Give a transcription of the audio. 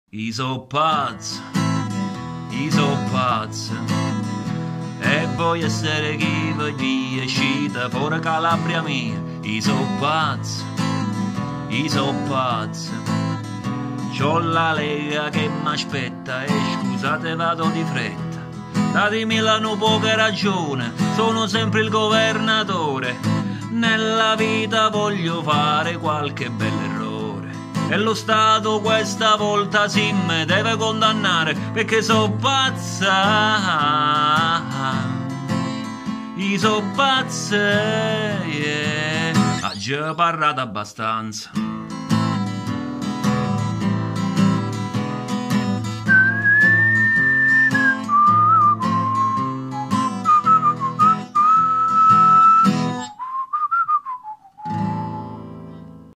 I so pazzo, i so pazzo, e voglio essere chi vi uscita fuori Calabria mia. I so pazzo, i so pazzo, c'ho la Lega che m'aspetta e scusate vado di fretta. Datemi la poca ragione, sono sempre il governatore, nella vita voglio fare qualche bell'errore. E lo Stato questa volta sì me deve condannare perché so pazza. I so pazza, yeah. Ha già parlato abbastanza.